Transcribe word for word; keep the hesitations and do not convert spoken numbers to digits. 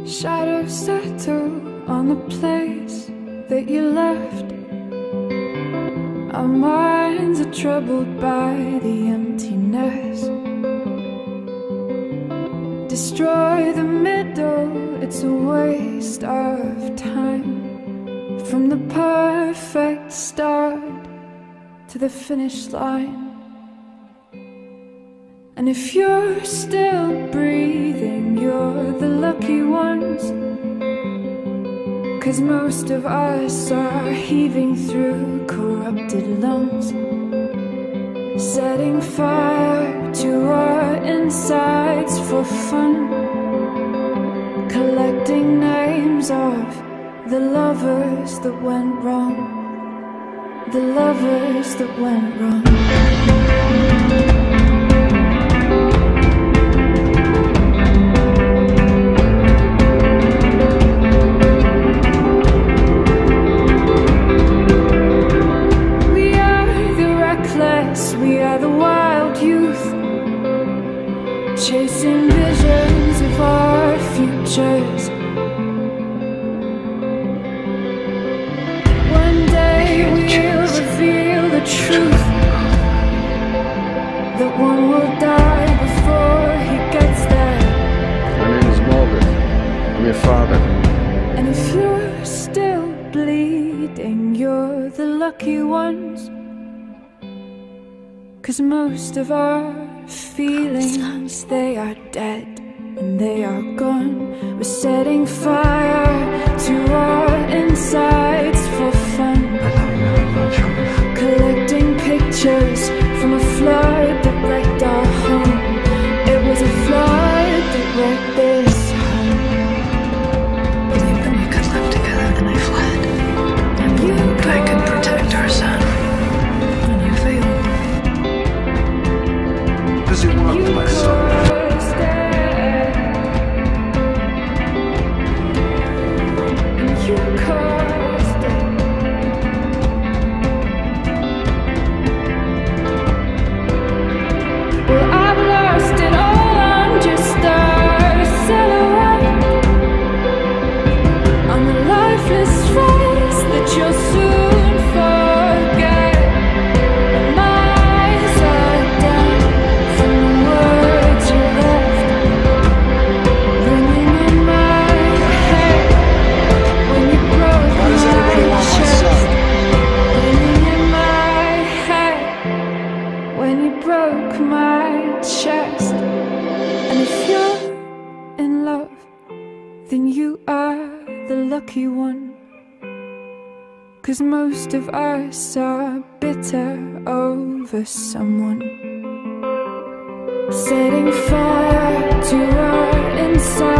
Shadows settle on the place that you left. Our minds are troubled by the emptiness. Destroy the middle, it's a waste of time. From the perfect start to the finish line. And if you're still breathing, you're the lucky ones. 'Cause most of us are heaving through corrupted lungs, setting fire to our insides for fun, collecting names of the lovers that went wrong. The lovers that went wrong. We are the wild youth, chasing visions of our futures. One day we'll reveal the truth, that one will die before he gets there. My name is Mulder. I'm your father. And if you're still bleeding, you're the lucky ones. 'Cause most of our feelings, they are dead and they are gone. We're setting fire to our insides for fun, collecting pictures from a flood that wrecked our home. It was a flood that wrecked this home. Believed that we could live together, then I fled. I believed I could protect our son, and you failed. Does he want my son? Well, I've lost it all, I'm just a silhouette on the lifeless face that you'll soon forget. My eyes are down from the words you left, ringing in my head when you broke my chest. Ringing in my head when you broke my chest. And if you're in love, then you are the lucky one. 'Cause most of us are bitter over someone, setting fire to our inside.